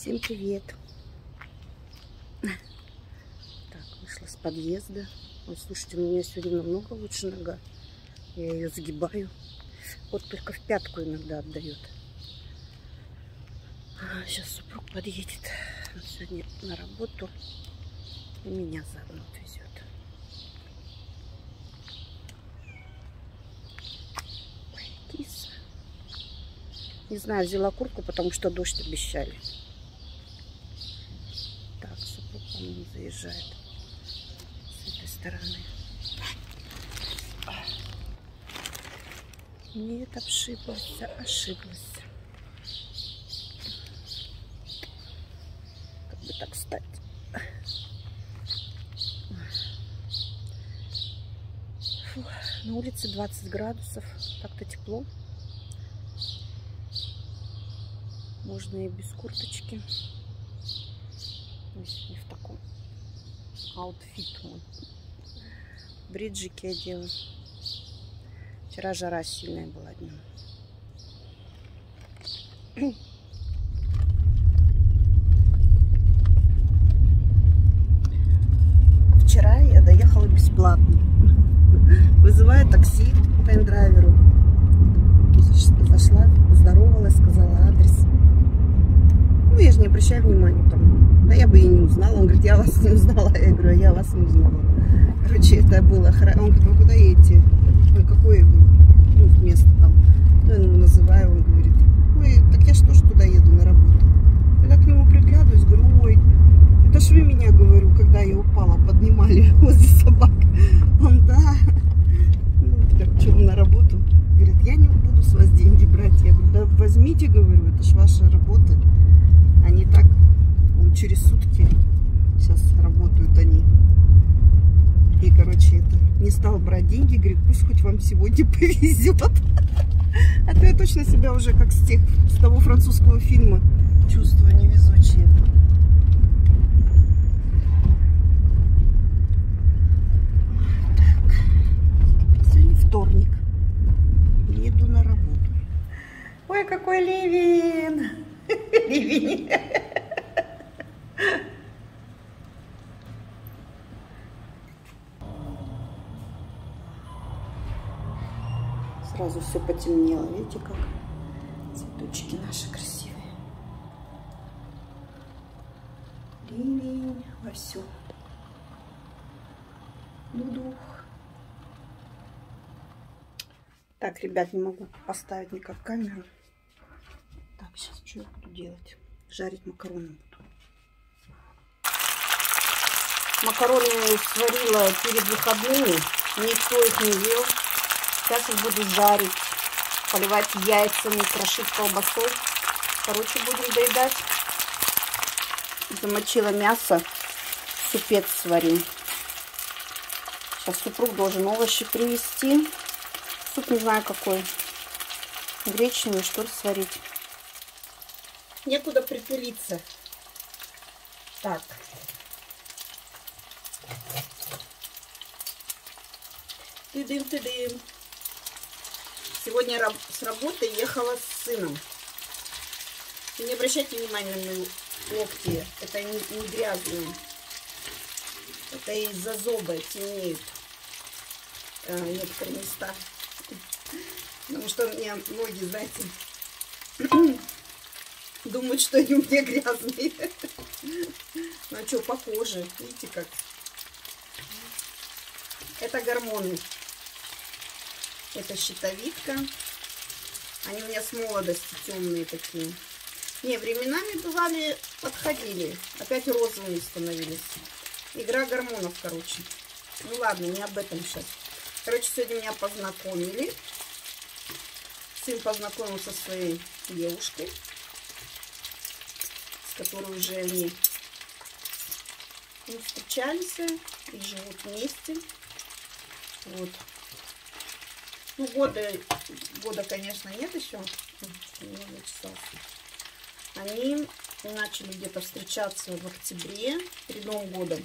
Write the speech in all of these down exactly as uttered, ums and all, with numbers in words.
Всем привет! Так, вышла с подъезда. Ой, слушайте, у меня сегодня намного лучше нога. Я ее загибаю. Вот только в пятку иногда отдает. А, сейчас супруг подъедет. Он сегодня на работу. И меня заодно отвезет. Ой, киса. Не знаю, взяла куртку, потому что дождь обещали. Так, супруг, по-моему, заезжает с этой стороны. Нет, ошиблась, ошиблась. Как бы так встать? Фух, на улице двадцать градусов, так-то тепло. Можно и без курточки. Не в таком аутфит мой. Бриджики одела. Вчера жара сильная была днем. Вчера я доехала бесплатно. Вызываю такси тайм-драйверу. Зашла, поздоровалась, сказала адрес. Ну, я же не обращаю внимания там. Да я бы и не узнала. Он говорит, я вас не узнала. Я говорю, я вас не узнала. Короче, это было хорошо. Он говорит, вы куда едете? Ой, какое ну, место там? Ну, я называю, он говорит, ой, так я же тоже туда еду на работу. Я к нему приглядываюсь, говорю, ой, это ж вы меня, говорю, когда я упала, поднимали возле собак. Он, да. Ну, как, что, на работу? Говорит, я не буду с вас деньги брать. Я говорю, да возьмите, говорю, это ж ваша работа. Они так, он через сутки сейчас работают они. И, короче, это не стал брать деньги, говорит, пусть хоть вам сегодня повезет. А то я точно себя уже как с тех, с того французского фильма чувствую невезучие. Так, сегодня вторник. Еду на работу. Ой, какой ливень! Ливень! Сразу все потемнело. Видите, как цветочки наши красивые. Ливень вовсю. Дух. Так, ребят, не могу поставить никак камеру. Так, сейчас что я буду делать? Жарить макароны буду. Макароны сварила перед выходными. Никто их не ел. Сейчас их буду жарить, поливать яйцами, крошить колбасой. Короче, будем доедать. Замочила мясо, супец сварим. Сейчас супруг должен овощи привезти. Суп не знаю какой. Гречневый, что ли, сварить. Некуда притулиться. Так. Тыдым-тыдым. Сегодня с работы ехала с сыном. И не обращайте внимания на мои локти. Это не, не грязные. Это из-за зоба темнеют э, некоторые места. Потому что у меня ноги, знаете, думают, что они у меня грязные. Ну а что, по коже. Видите как? Это гормоны. Это щитовидка. Они у меня с молодости темные такие. Не, временами бывали, подходили. Опять розовые становились. Игра гормонов, короче. Ну ладно, не об этом сейчас. Короче, сегодня меня познакомили. Сын познакомился со своей девушкой, с которой уже они встречались и живут вместе. Вот. Ну, года, года, конечно, нет еще. Они начали где-то встречаться в октябре, перед Новым годом.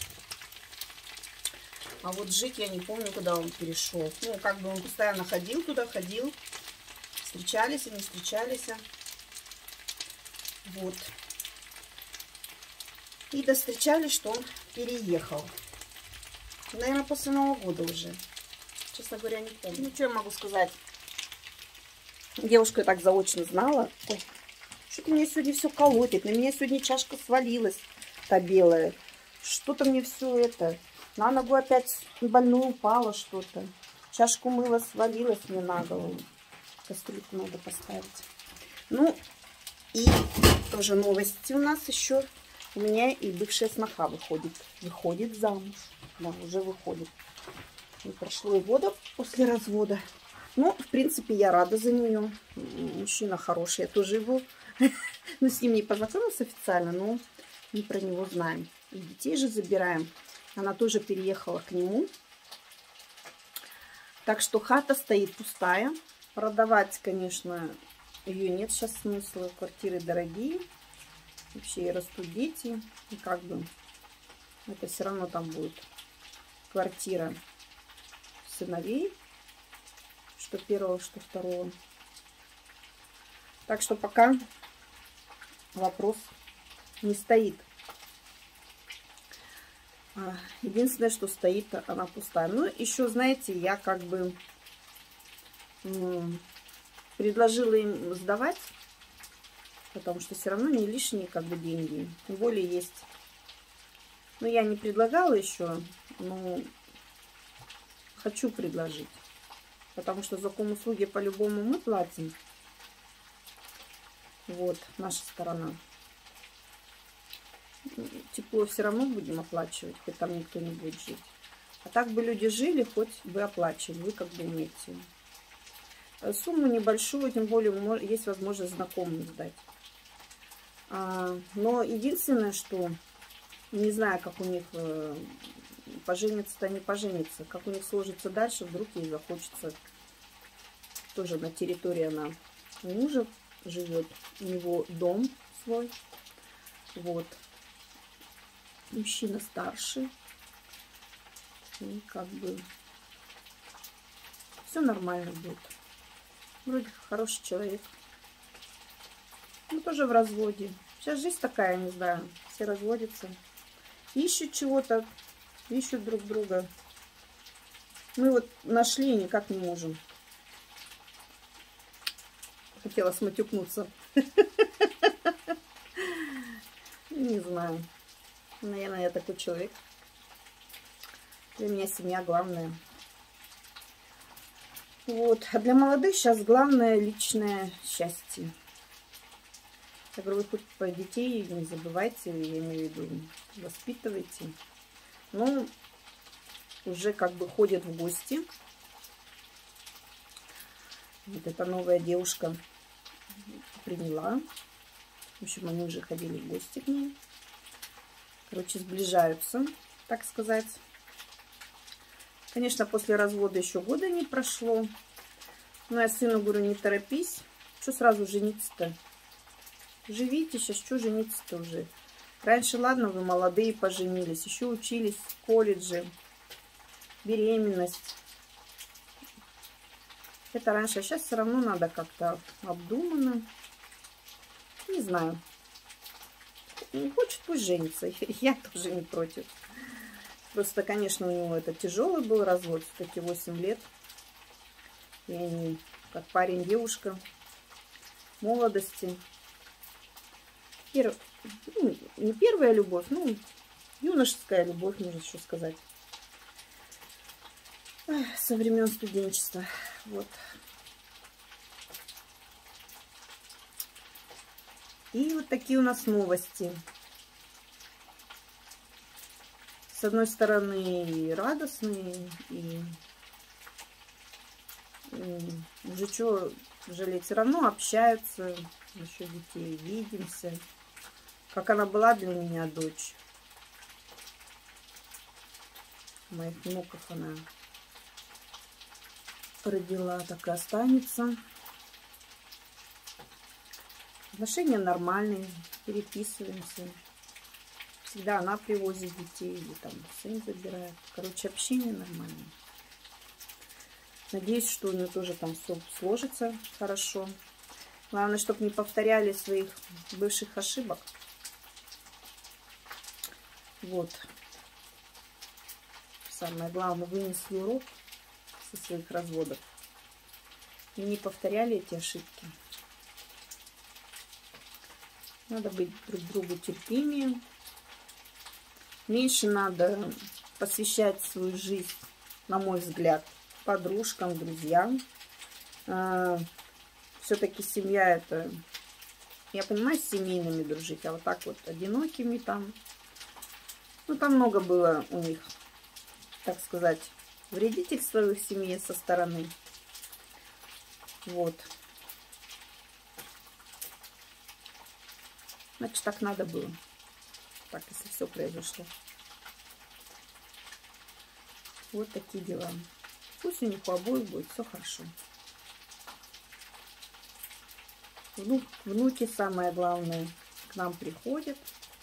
А вот жить я не помню, когда он перешел. Ну, как бы он постоянно ходил туда, ходил. Встречались и не встречались. Вот. И достречали, что он переехал. Наверное, после Нового года уже. Честно говоря, не помню. Ну, что я могу сказать? Девушка так заочно знала. Ой, что-то мне сегодня все колотит. На меня сегодня чашка свалилась, та белая. Что-то мне все это... На ногу опять больную упало что-то. Чашку мыла свалилась мне на голову. Кастрюльку надо поставить. Ну, и тоже новости у нас еще. У меня и бывшая сноха выходит. Выходит замуж. Да, уже выходит. Не прошло и года после развода. Ну, в принципе, я рада за нее. Мужчина хороший, я тоже его... Ну, с ним не познакомилась официально, но мы про него знаем. И детей же забираем. Она тоже переехала к нему. Так что хата стоит пустая. Продавать, конечно, ее нет сейчас смысла. Квартиры дорогие. Вообще и растут дети. И как бы это все равно там будет квартира сыновей. Что первого, что второго. Так что пока вопрос не стоит. Единственное, что стоит, она пустая. Ну, еще, знаете, я как бы предложила им сдавать, потому что все равно не лишние как бы деньги. Тем более есть. Ну, я не предлагала еще, но хочу предложить. Потому что за ком-услуги по-любому мы платим. Вот, наша сторона. Тепло все равно будем оплачивать, хоть там никто не будет жить. А так бы люди жили, хоть бы оплачивали, вы как бы умеете. Сумму небольшую, тем более есть возможность знакомым сдать. А, но единственное, что не знаю, как у них пожениться-то не пожениться, как у них сложится дальше, вдруг ей захочется. Тоже на территории она у мужа живет, у него дом свой. Вот. Мужчина старший. И как бы все нормально будет. Вроде хороший человек. Ну, тоже в разводе. Сейчас жизнь такая, не знаю. Все разводятся. Ищут чего-то. Ищут друг друга. Мы вот нашли и никак не можем. Хотела сматюкнуться. Не знаю. Наверное, я такой человек. Для меня семья главная. Вот. А для молодых сейчас главное личное счастье. Я говорю, вы хоть по детей не забывайте, я имею в виду, воспитывайте. Ну, уже как бы ходят в гости. Вот эта новая девушка приняла. В общем, они уже ходили в гости к ней. Короче, сближаются, так сказать. Конечно, после развода еще года не прошло. Но я сыну говорю, не торопись. Что сразу жениться-то? Живите сейчас, что жениться-то уже? Раньше, ладно, вы молодые поженились, еще учились в колледже. Беременность. Это раньше, а сейчас все равно надо как-то обдуманно. Не знаю. Не хочет, пусть женится. Я тоже не против. Просто, конечно, у него это тяжелый был развод. Все-таки восемь лет. И они, как парень, девушка. Молодости. Пер... Ну, не первая любовь, ну, юношеская любовь, можно еще сказать. Эх, со времен студенчества. Вот. И вот такие у нас новости. С одной стороны, и радостные, и, и уже что жалеть, все равно общаются, еще детей видимся. Как она была для меня дочь. Моих внуков она родила, так и останется. Отношения нормальные, переписываемся. Всегда она привозит детей, или там сын забирает. Короче, общение нормальное. Надеюсь, что у нее тоже там все сложится хорошо. Главное, чтобы не повторяли своих бывших ошибок. Вот. Самое главное, вынесли урок со своих разводов. И не повторяли эти ошибки. Надо быть друг другу терпимее. Меньше надо посвящать свою жизнь, на мой взгляд, подружкам, друзьям. Все-таки семья это... Я понимаю, с семейными дружить, а вот так вот одинокими там... Ну, там много было у них, так сказать, вредительства в их семье со стороны. Вот. Значит, так надо было. Так, если все произошло. Вот такие дела. Пусть у них у обоих будет все хорошо. Внук, внуки, самое главное, к нам приходят.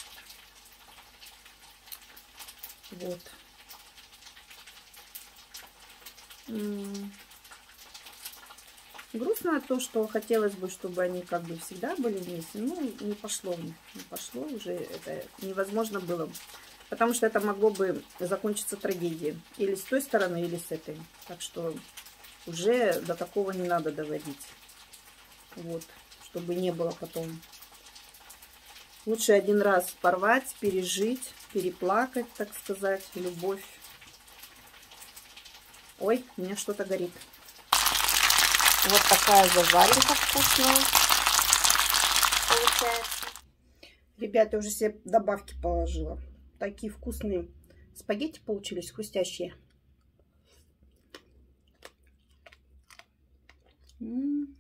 Вот. М-м. Грустно то, что хотелось бы, чтобы они как бы всегда были вместе. Ну, не пошло, не пошло уже. Это невозможно было. Потому что это могло бы закончиться трагедией. Или с той стороны, или с этой. Так что уже до такого не надо доводить. Вот. Чтобы не было потом. Лучше один раз порвать, пережить, переплакать, так сказать, любовь. Ой, у меня что-то горит. Вот такая зажаренка вкусная получается. Ребята, я уже себе добавки положила. Такие вкусные спагетти получились, хрустящие. М-м-м.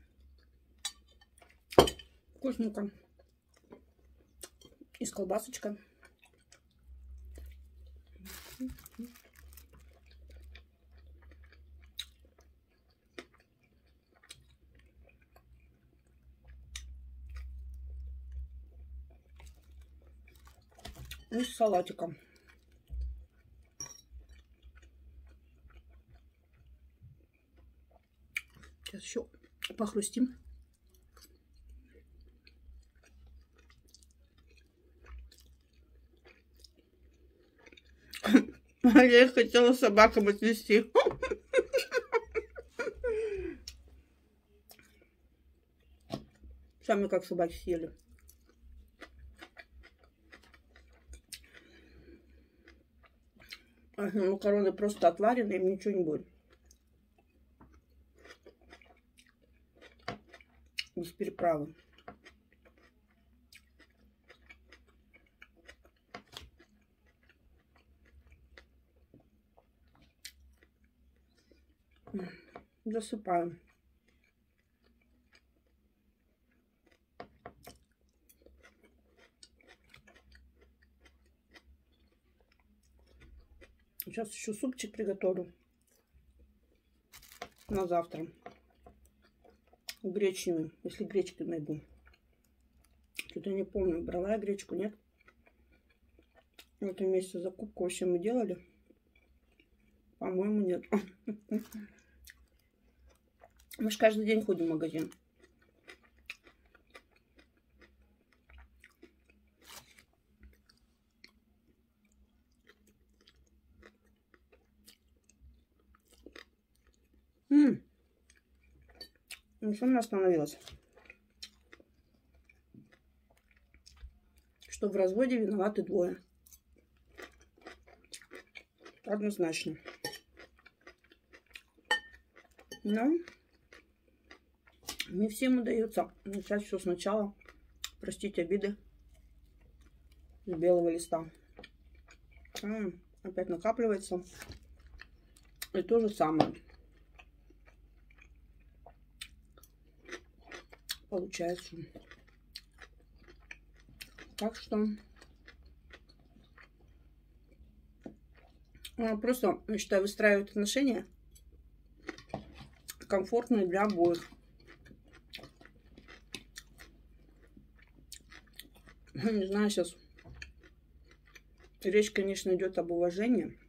Вкусненько. И с колбасочкой. И с салатиком. Сейчас еще похрустим. Я их хотела собакам отнести. Сами как собаки съели. Макароны просто отварены, им ничего не будет. Без переправы. Засыпаем. Сейчас еще супчик приготовлю на завтра. Гречневый, если гречки найду. Что-то не помню, брала я гречку, нет? В этом месяце закупку вообще мы делали. По-моему, нет. Мы же каждый день ходим в магазин. М-м. Ну, что она остановилась? Что в разводе виноваты двое. Однозначно. Но не всем удается начать все сначала. Простите обиды с белого листа. А, опять накапливается. И то же самое получается. Так что просто, я считаю, выстраивать отношения комфортные для обоих. Не знаю, сейчас речь, конечно, идет об уважении.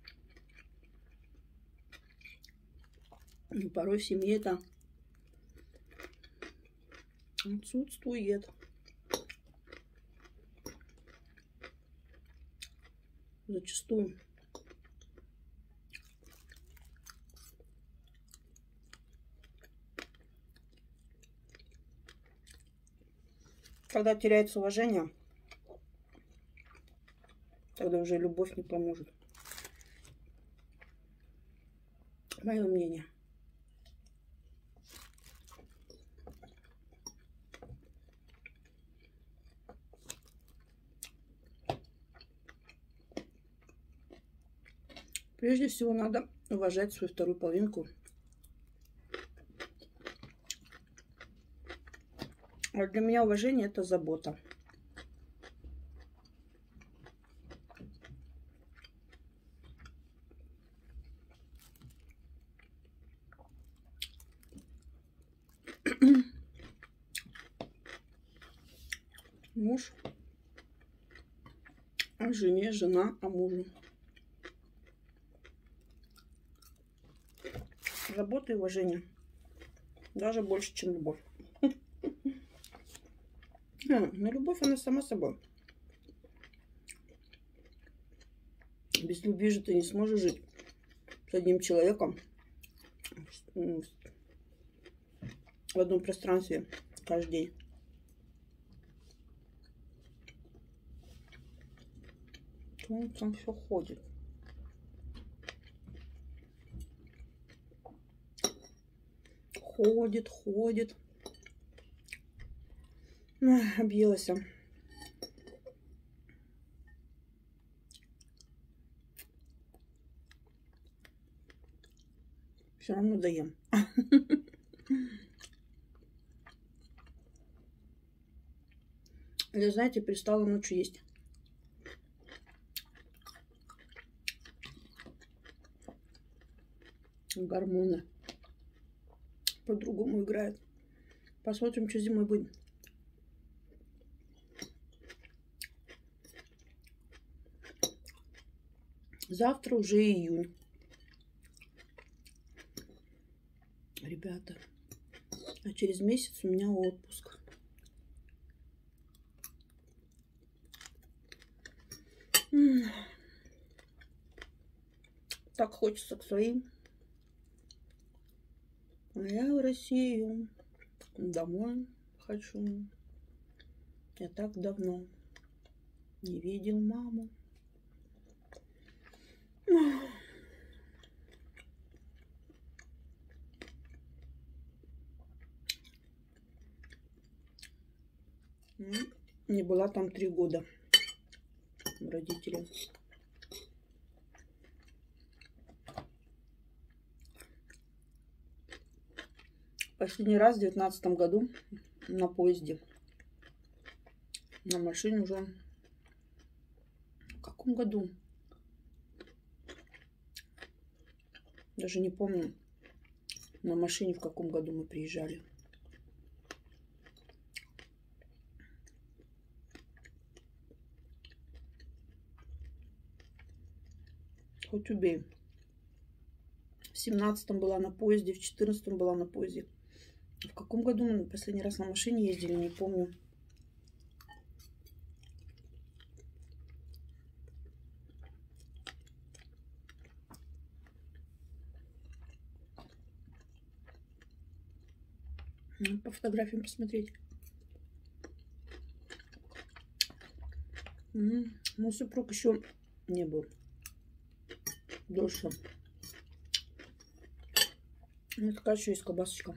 Но порой в семье это отсутствует. зачастую. Когда теряется уважение, тогда уже любовь не поможет. Мое мнение. Прежде всего надо уважать свою вторую половинку. А для меня уважение — это забота. Муж о жене, жена о муже. Забота и уважение. Даже больше, чем любовь. А, но любовь, она сама собой. Без любви же ты не сможешь жить с одним человеком в одном пространстве каждый день. Он там все ходит. Ходит, ходит. Ах, объелась. Все равно доем. Или, знаете, перестала ночью есть. Гормоны по-другому играют. Посмотрим, что зимой будет. Завтра уже июнь. Ребята. А через месяц у меня отпуск. Так хочется к своим. А я в Россию домой хочу. Я так давно не видел маму. Не была там три года у родителей. Последний раз в девятнадцатом году на поезде. На машине уже. В каком году? Даже не помню. На машине в каком году мы приезжали. Хоть убей. В семнадцатом была на поезде, в четырнадцатом была на поезде. В каком году мы последний раз на машине ездили, не помню. По фотографиям посмотреть. Мой супруг еще не был дольше. Ну, такая еще есть колбасочка.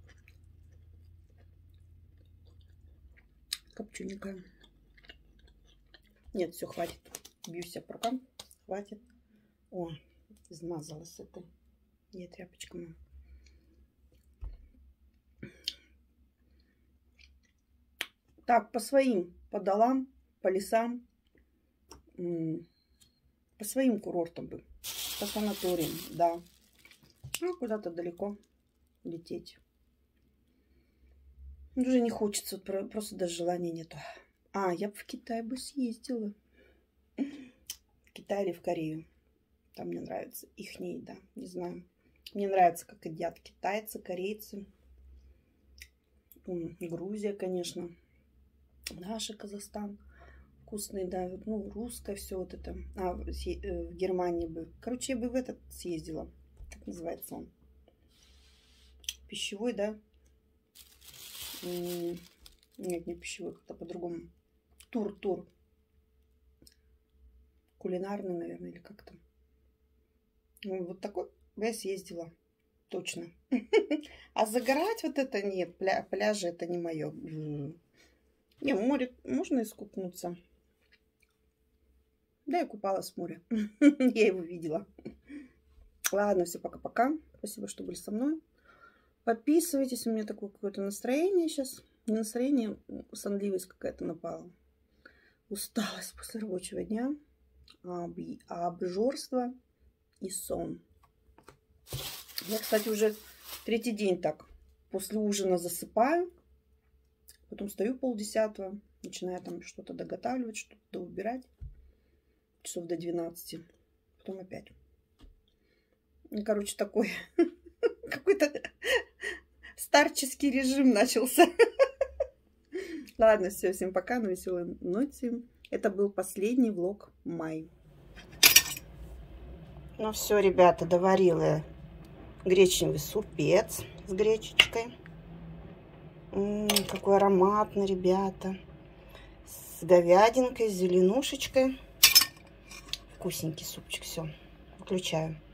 Копчененькая. Нет, все, хватит. Бьюсь по рукам. Хватит. О, измазалась это. Нет, тряпочка моя. Так, по своим, по долам, по лесам, по своим курортам бы, по санаториям, да. Ну, куда-то далеко лететь. Уже не хочется, просто даже желания нету. А, я бы в Китай бы съездила. В Китай или в Корею. Там мне нравится ихняя еда, не знаю. Мне нравится, как едят китайцы, корейцы. Грузия, конечно. Наш Казахстан. вкусный, да, ну, русское все вот это. А, в Германии бы. Короче, я бы в этот съездила. Как называется он? Пищевой, да? Нет, не пищевой, как-то по-другому. Тур, тур. Кулинарный, наверное, или как-то. Ну, вот такой я съездила. Точно. А загорать вот это нет. Пля пляжи это не мое. Не, море можно искупнуться. Да, я купалась в море. Я его видела. Ладно, все, пока-пока. Спасибо, что были со мной. Подписывайтесь. У меня такое какое-то настроение сейчас. Не настроение, сонливость какая-то напала. Усталость после рабочего дня. Об... Обжорство и сон. Я, кстати, уже третий день так. После ужина засыпаю. Потом встаю полдесятого. Начинаю там что-то доготавливать, что-то убирать. Часов до двенадцати. Потом опять. Короче, такой какой-то старческий режим начался. Ладно, все, всем пока, на веселой ноте. Это был последний влог май. Ну все, ребята, доварила я гречневый супец с гречечкой. М-м, какой ароматный, ребята. С говядинкой, с зеленушечкой. Вкусненький супчик, все. Выключаю.